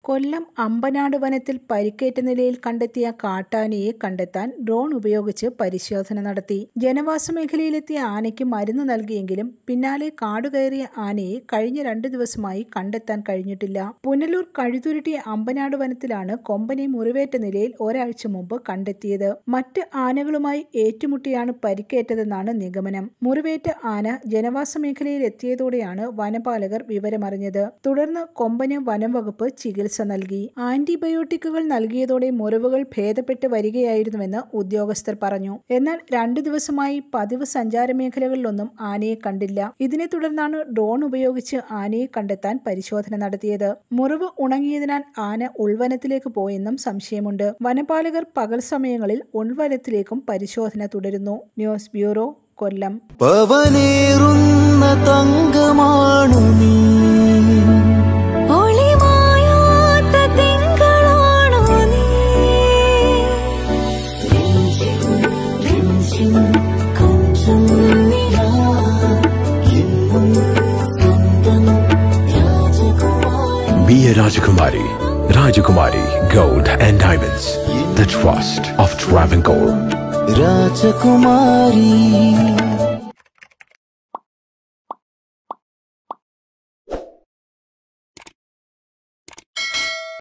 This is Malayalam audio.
കൊല്ലം അമ്പനാട് വനത്തിൽ പരിക്കേറ്റ നിലയിൽ കണ്ടെത്തിയ കാട്ടാനയെ കണ്ടെത്താൻ ഡ്രോൺ ഉപയോഗിച്ച് പരിശോധന നടത്തി. ജനവാസ മേഖലയിലെത്തിയ ആനയ്ക്ക് മരുന്ന് നൽകിയെങ്കിലും പിന്നാലെ കാടുകയറിയ ആനയെ കഴിഞ്ഞ 2 ദിവസമായി കണ്ടെത്താൻ കഴിഞ്ഞിട്ടില്ല. പുനലൂർ കഴുതുരുട്ടി അമ്പനാട് വനത്തിലാണ് കൊമ്പനെ മുറിവേറ്റ നിലയിൽ ഒരാഴ്ച മുമ്പ് കണ്ടെത്തിയത്. മറ്റ് ആനകളുമായി ഏറ്റുമുട്ടിയാണ് പരിക്കേറ്റതെന്നാണ് നിഗമനം. മുറിവേറ്റ ആന ജനവാസ മേഖലയിൽ എത്തിയതോടെയാണ് വനപാലകർ വിവരമറിഞ്ഞത്. തുടർന്ന് കൊമ്പന് വനം വകുപ്പ് ചികിത്സ നൽകി. ആന്റിബയോട്ടിക്കുകൾ നൽകിയതോടെ മുറിവുകൾ ഭേദപ്പെട്ട് വരികയായിരുന്നുവെന്ന് ഉദ്യോഗസ്ഥർ പറഞ്ഞു. എന്നാൽ 2 ദിവസമായി പതിവ് സഞ്ചാര മേഖലകളിലൊന്നും ആനയെ കണ്ടില്ല. ഇതിനെ തുടർന്നാണ് ഡ്രോൺ ഉപയോഗിച്ച് ആനയെ കണ്ടെത്താൻ പരിശോധന നടത്തിയത്. മുറിവ് ഉണങ്ങിയതിനാൽ ആന ഉൾവനത്തിലേക്ക് പോയെന്നും സംശയമുണ്ട്. വനപാലകർ പകൽ സമയങ്ങളിൽ ഉൾവനത്തിലേക്കും പരിശോധന തുടരുന്നു. News bureau, Kollam. Be a Rajakumari. Rajakumari Gold and Diamonds. The trust of Travancore. Rajakumari.